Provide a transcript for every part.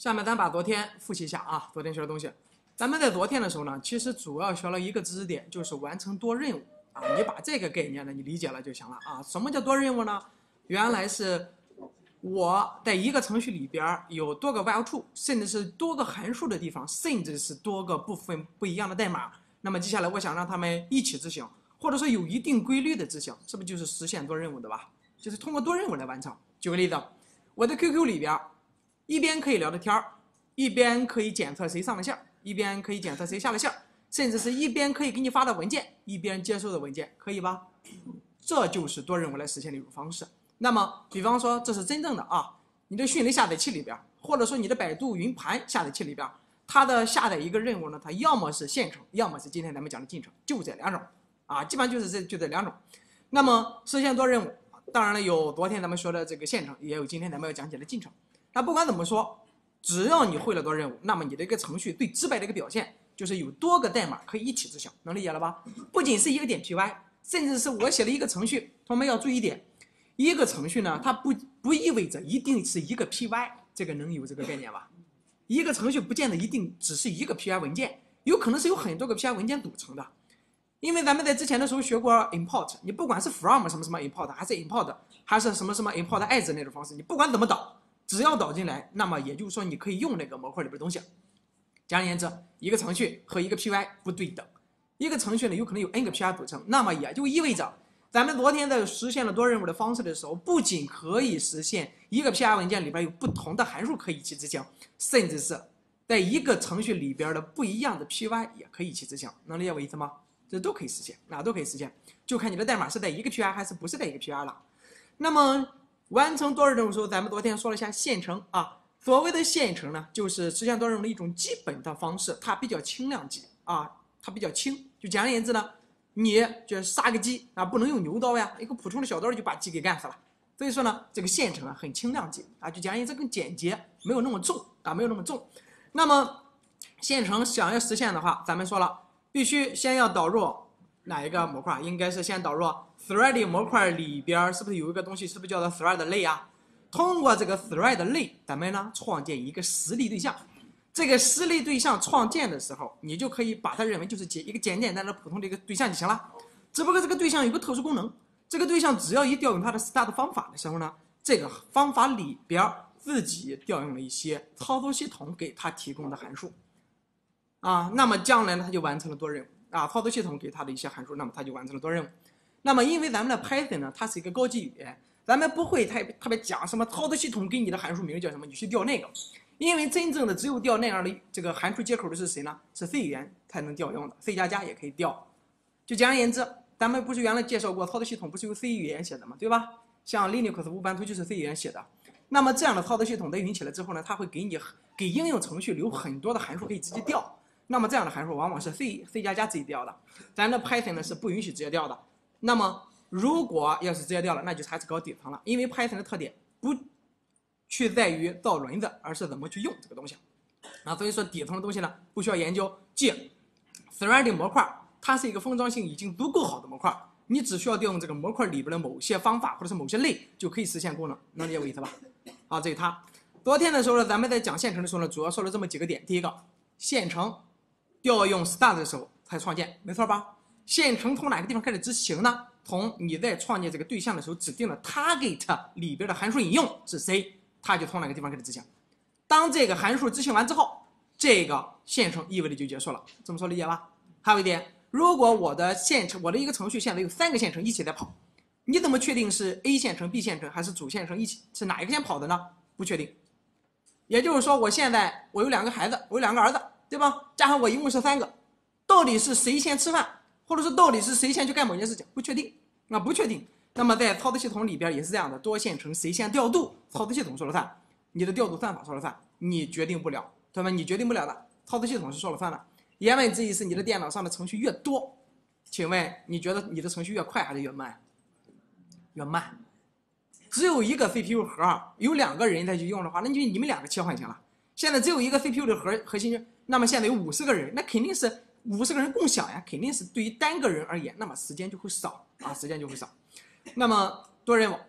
下面咱把昨天复习一下啊，昨天学的东西。咱们在昨天的时候呢，其实主要学了一个知识点，就是完成多任务啊。你把这个概念呢，你理解了就行了啊。什么叫多任务呢？原来是我在一个程序里边有多个 while true， 甚至是多个函数的地方，甚至是多个部分不一样的代码。那么接下来我想让他们一起执行，或者说有一定规律的执行，是不是就是实现多任务的吧？就是通过多任务来完成。举个例子，我的 QQ 里边一边可以聊着天儿，一边可以检测谁上了线，一边可以检测谁下了线，甚至是一边可以给你发的文件，一边接收的文件，可以吧？这就是多任务来实现的一种方式。那么，比方说，这是真正的啊，你的迅雷下载器里边，或者说你的百度云盘下载器里边，它的下载一个任务呢，它要么是现成，要么是今天咱们讲的进程，就这两种啊，基本上就是这两种。那么实现多任务，当然了，有昨天咱们说的这个现成，也有今天咱们要讲解的进程。那不管怎么说，只要你会了多任务，那么你的一个程序最直白的一个表现就是有多个代码可以一起执行，能理解了吧？不仅是一个点 py， 甚至是我写了一个程序，同学们要注意一点，一个程序呢，它不意味着一定是一个 py， 这个能有这个概念吧？一个程序不见得一定只是一个 py 文件，有可能是有很多个 py 文件组成的。因为咱们在之前的时候学过 import， 你不管是 from 什么什么 import， 还是 import， 还是什么什么 import as 那种方式，你不管怎么导，只要导进来，那么也就是说你可以用那个模块里边的东西。简而言之，一个程序和一个 py 不对等，一个程序呢有可能有 n 个 py 组成，那么也就意味着咱们昨天在实现了多任务的方式的时候，不仅可以实现一个 py 文件里边有不同的函数可以一起执行，甚至是在一个程序里边的不一样的 py 也可以一起执行，能理解我意思吗？这都可以实现，都可以实现，就看你的代码是在一个 py 还是不是在一个 py 了。那么完成多任务的时候，咱们昨天说了一下线程啊。所谓的线程呢，就是实现多任务的一种基本的方式，它比较轻量级啊，它比较轻。就简而言之呢，你就杀个鸡啊，不能用牛刀呀，一个普通的小刀就把鸡给干死了。所以说呢，这个线程啊很轻量级啊，就简而言之更简洁，没有那么重啊，没有那么重。那么线程想要实现的话，咱们说了。必须先要导入哪一个模块？应该是先导入 thread 模块里边，是不是有一个东西，是不是叫做 thread 类啊？通过这个 thread 类，咱们呢创建一个实例对象。这个实例对象创建的时候，你就可以把它认为就是一个简单的普通的一个对象就行了。只不过这个对象有个特殊功能，这个对象只要一调用它的 start 方法的时候呢，这个方法里边自己调用了一些操作系统给它提供的函数。啊，那么将来呢，它就完成了多任务啊。操作系统给它的一些函数，那么它就完成了多任务。那么因为咱们的 Python 呢，它是一个高级语言，咱们不会特别讲什么操作系统给你的函数名叫什么，你去调那个。因为真正的只有调那样的这个函数接口的是谁呢？是 C 语言才能调用的 ，C++ 也可以调。就简而言之，咱们不是原来介绍过操作系统不是由 C 语言写的吗？对吧？像 Linux 无版图就是 C 语言写的。那么这样的操作系统在运行起来之后呢，它会给应用程序留很多的函数可以直接调。那么这样的函数往往是 C++ 自己调的，咱的 Python 呢是不允许直接调的。那么如果要是直接调了，那就还是搞底层了，因为 Python 的特点不去在于造轮子，而是怎么去用这个东西啊。所以说底层的东西呢不需要研究。即 thread 模块它是一个封装性已经足够好的模块，你只需要调用这个模块里边的某些方法或者是某些类就可以实现功能，能理解我意思吧？好，这是它。昨天的时候呢，咱们在讲线程的时候呢，主要说了这么几个点。第一个，线程调用 start 的时候才创建，没错吧？线程从哪个地方开始执行呢？从你在创建这个对象的时候指定了 target 里边的函数引用是谁，它就从哪个地方开始执行。当这个函数执行完之后，这个线程意味着就结束了。这么说理解吧？还有一点，如果我的一个程序现在有3个线程一起在跑，你怎么确定是 A 线程、B 线程还是主线程一起？是哪一个先跑的呢？不确定。也就是说，我现在有2个孩子，我有2个儿子。对吧？加上我一共是3个，到底是谁先吃饭，或者是到底是谁先去干某件事情，不确定，不确定。那么在操作系统里边也是这样的，多线程谁先调度，操作系统说了算，你的调度算法说了算，你决定不了，对吧？你决定不了的，操作系统是说了算的。言外之意是你的电脑上的程序越多，请问你觉得你的程序越快还是越慢？越慢。只有一个 CPU 核，有2个人再去用的话，那就你们2个切换行了。现在只有一个 CPU 的核心，那么现在有50个人，那肯定是50个人共享呀，肯定是对于单个人而言，那么时间就会少啊，时间就会少。那么多任务，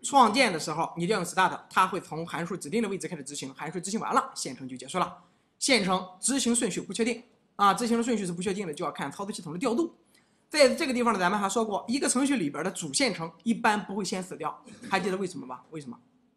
创建的时候你调用 start， 它会从函数指定的位置开始执行，函数执行完了，线程就结束了。线程执行顺序不确定啊，执行的顺序是不确定的，就要看操作系统的调度。在这个地方呢，咱们还说过，一个程序里边的主线程一般不会先死掉，还记得为什么吗？为什么？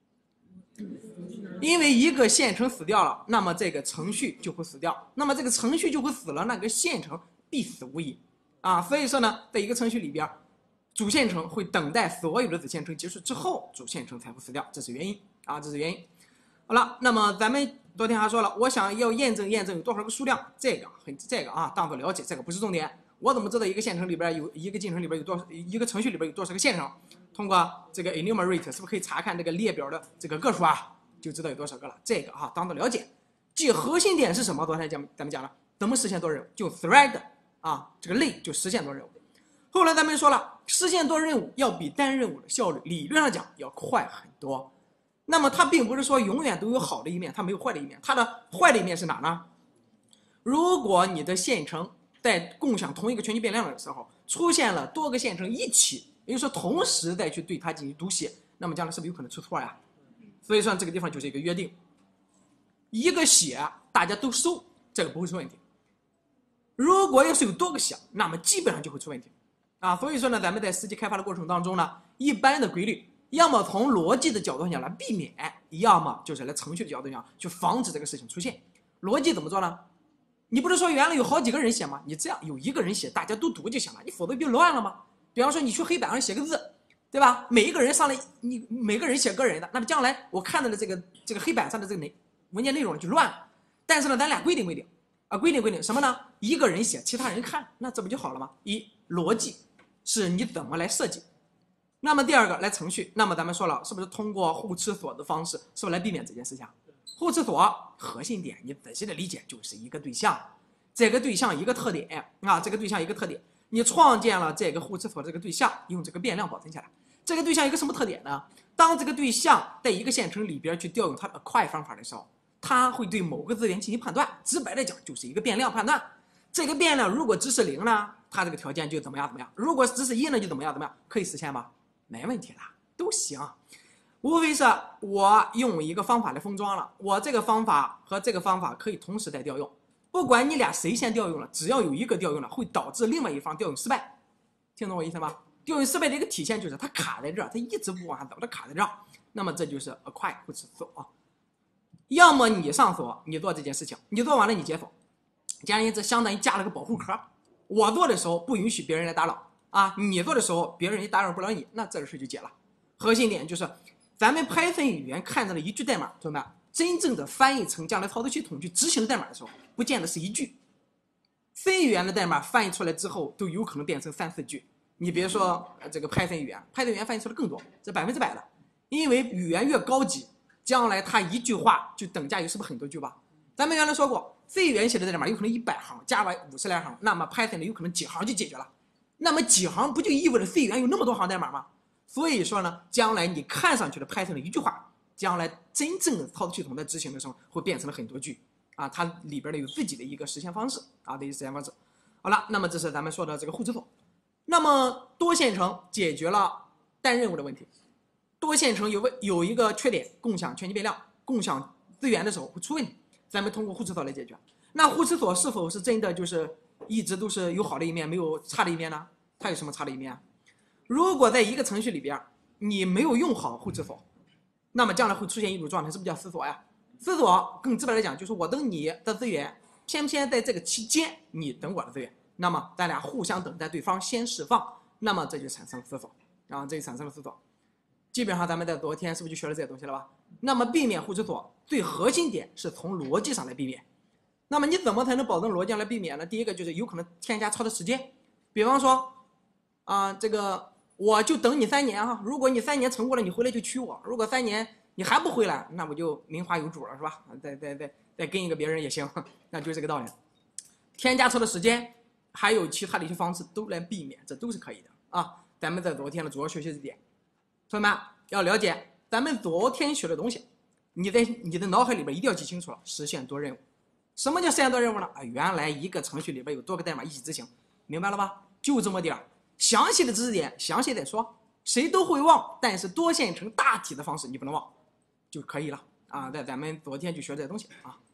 因为一个线程死掉了，那么这个程序就会死掉，那么这个程序就会死了，那个线程必死无疑啊。所以说呢，在一个程序里边，主线程会等待所有的子线程结束之后，主线程才会死掉，这是原因啊，这是原因。好了，那么咱们昨天还说了，我想要验证有多少个数量，这个啊当做了解，这个不是重点。我怎么知道一个线程里边有一个进程里边有多少，一个程序里边有多少个线程？通过这个 enumerate 是不是可以查看这个列表的这个个数啊，就知道有多少个了。这个啊当做了解。即核心点是什么？昨天咱们讲了，怎么实现多任务？就 thread 啊，这个类就实现多任务。后来咱们说了，实现多任务要比单任务的效率理论上讲要快很多。那么它并不是说永远都有好的一面，它没有坏的一面。它的坏的一面是哪呢？如果你的线程在共享同一个全局变量的时候，出现了多个线程一起，也就是说同时再去对它进行读写，那么将来是不是有可能出错呀？所以说这个地方就是一个约定，一个写大家都收，这个不会出问题。如果要是有多个写，那么基本上就会出问题啊。所以说呢，咱们在实际开发的过程当中呢，一般的规律，要么从逻辑的角度上来避免，要么就是来程序的角度上去防止这个事情出现。逻辑怎么做呢？你不是说原来有好几个人写吗？你这样有一个人写，大家都读就行了，你否则就乱了吗？比方说你去黑板上写个字，对吧？每一个人上来，你每个人写个人的，那么将来我看到的这个黑板上的这个文件内容就乱了。但是呢，咱俩规定啊，规定什么呢？一个人写，其他人看，那这不就好了吗？逻辑是你怎么来设计。那么第二个来程序，那么咱们说了，是不是通过互斥锁的方式，是不是来避免这件事情？互斥锁核心点，你仔细的理解就是一个对象，这个对象一个特点啊，这个对象一个特点，你创建了这个互斥锁这个对象，用这个变量保存下来。这个对象一个什么特点呢？当这个对象在一个线程里边去调用它的 acquire 方法的时候，它会对某个资源进行判断，直白的讲就是一个变量判断。这个变量如果值是0呢，它这个条件就怎么样；如果值是1呢，就怎么样，可以实现吗？没问题的，都行。无非是我用一个方法来封装了，我这个方法和这个方法可以同时在调用，不管你俩谁先调用了，只要有一个调用了，会导致另外一方调用失败。听懂我意思吗？调用失败的一个体现就是它卡在这儿，它一直不往下走，它卡在这儿。那么这就是 acquire 互斥锁啊。要么你上锁，你做这件事情，你做完了你解锁，简而言之，相当于加了个保护壳。我做的时候不允许别人来打扰啊，你做的时候别人也打扰不了你，那这个事就解了。核心点就是。咱们 Python 语言看到了一句代码，同学们，真正的翻译成将来操作系统去执行的代码的时候，不见得是一句。C 语言的代码翻译出来之后，都有可能变成3、4句。你别说这个 Python 语言，Python 语言翻译出来更多，这100%的。因为语言越高级，将来它一句话就等价于是不是很多句吧？咱们原来说过 ，C 语言写的代码有可能100行，加完50来行，那么 Python 里有可能几行就解决了。那么几行不就意味着 C 语言有那么多行代码吗？所以说呢，将来你看上去的 Python 的一句话，将来真正的操作系统在执行的时候，会变成了很多句啊，它里边呢有自己的一个实现方式啊的一个实现方式。好了，那么这是咱们说的这个互斥锁。那么多线程解决了单任务的问题，多线程有一个缺点，共享全局变量、共享资源的时候会出问题，咱们通过互斥锁来解决。那互斥锁是否是真的就是一直都是有好的一面，没有差的一面呢？它有什么差的一面？如果在一个程序里边你没有用好互斥锁，那么将来会出现一种状态，是不是叫死锁呀？死锁更直白来讲，就是我等你的资源，偏偏在这个期间你等我的资源，那么咱俩互相等待对方先释放，那么这就产生了死锁，这就产生了死锁。基本上咱们在昨天是不是就学了这些东西了吧？那么避免互斥锁最核心点是从逻辑上来避免。那么你怎么才能保证逻辑上来避免呢？第一个就是有可能添加超的时间，比方说这个我就等你3年啊，如果你3年成过了，你回来就娶我；如果3年你还不回来，那我就名花有主了，是吧？再跟一个别人也行，那就是这个道理。添加错的时间，还有其他的一些方式都来避免，这都是可以的啊。咱们在昨天的主要学习这点，同学们要了解，咱们昨天学的东西，你在你的脑海里边一定要记清楚了。实现多任务，什么叫实现多任务呢？原来一个程序里边有多个代码一起执行，明白了吧？就这么点儿。详细的知识点详细再说谁都会忘，但是多线程大体的方式你不能忘就可以了啊。咱们昨天就学这东西啊。